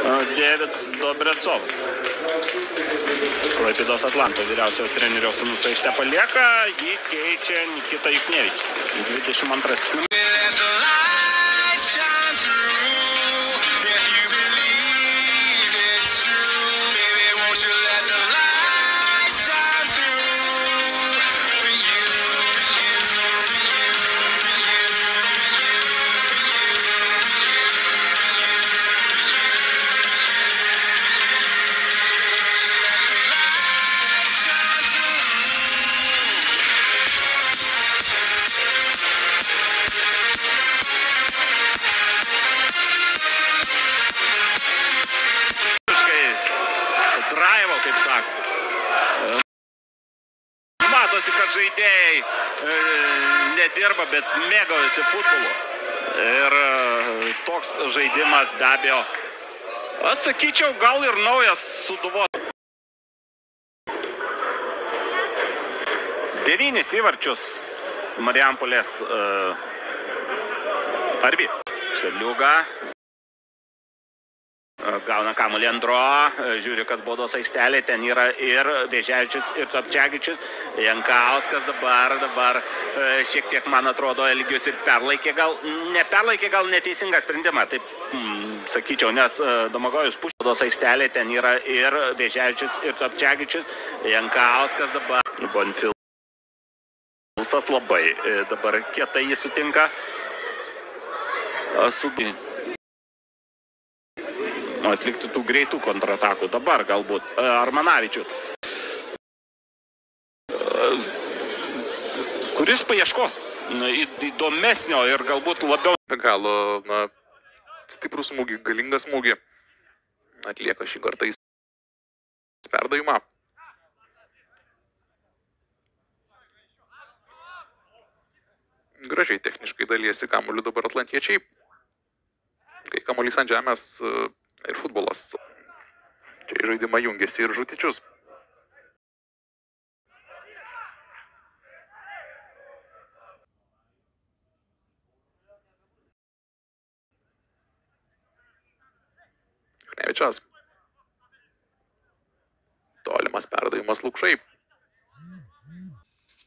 Dėvidas Dobretsovas. Klaipėdos Atlanto vyriausiojo trenerio sūnus aikštę palieka, jį keičia Nikita Juknevič. 22 draivo, kaip sako. Matosi, kad žaidėjai nedirba, bet mėgaujasi futbolu. Ir toks žaidimas be abejo, sakyčiau, gal ir naujas Sūduvos. 9 įvarčius Marijampolės Arvi. Šeliuga. Gauna kamuolį Andro, žiūri, kas baudos aikštelė, ten yra ir Vėževičius, ir Topčiagičius, Jankauskas dabar šiek tiek, man atrodo, Elgius ir perlaikė, gal neteisingas sprendimą, taip sakyčiau, nes Domagojus pušė baudos aikštelė, ten yra ir Vėževičius, ir Topčiagičius, Jankauskas dabar. Bonfilsas labai dabar kietai jį sutinka su atlikti tų greitų kontratakų. Dabar galbūt Armanavičius, kuris paieškos įdomesnio ir galbūt labiau. Be galo stiprų smūgį, galingą smūgį atlieka šį kartą į perdavimą. Gražiai techniškai dalijasi kamuoliu dabar atlantiečiai. Kai kamuolys ant žemės ir futbolas. Čia į žaidimą jungiasi ir Žutičius. Juknevičius. Tolimas perdavimas Lukšai.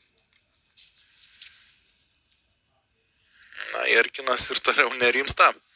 Na, Jerkinas ir toliau nerimsta.